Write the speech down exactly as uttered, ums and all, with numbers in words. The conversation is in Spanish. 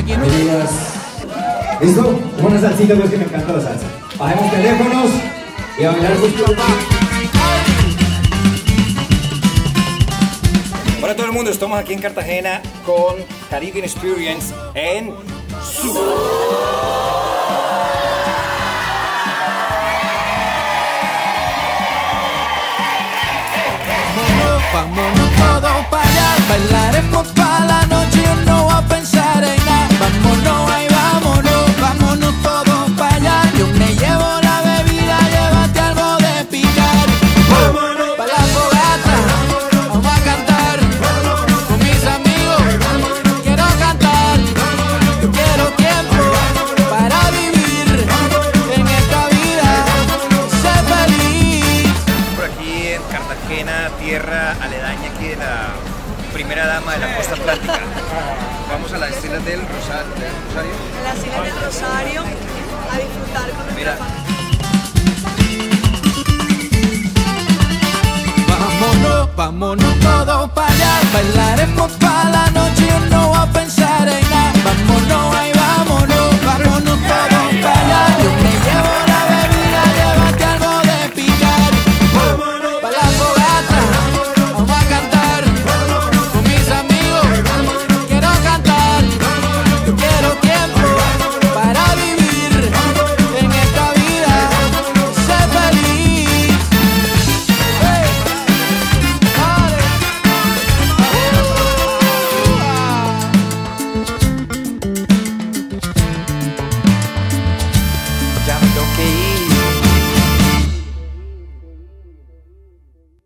aquí no. Queridas. ¿Listo? Una salsita, pues que me encanta la salsa. Bajemos teléfonos y a bailar justo. Hola a todo el mundo, estamos aquí en Cartagena con Caribbean Experience en Su. Vámonos todos para allá, bailaremos pa' la noche, yo no voy a pensar en nada. Vámonos, ahí vámonos, vámonos todos para allá. Yo me llevo la bebida, llévate algo de picar. Vámonos pa' la fogata, vamos a cantar con mis amigos. Quiero cantar, yo quiero tiempo para vivir en esta vida, ser feliz. Por aquí en Cartagena, tierra aledaña aquí de la primera dama de la costa atlántica. Vamos a las islas del Rosario. ¿Del Rosario? En las islas del Rosario a disfrutar con nuestra Mira. familia. Vámonos, vámonos todos para allá, bailaremos pa' la noche.